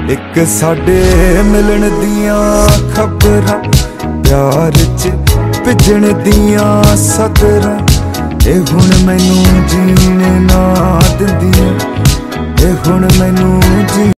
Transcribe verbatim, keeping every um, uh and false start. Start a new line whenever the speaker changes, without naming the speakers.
एक साडे मिलन दियां खबरां, प्यार च भिजण दियां सदरां, ए हुण मैनू जीण ना दिंदियां, ए हुण मैनू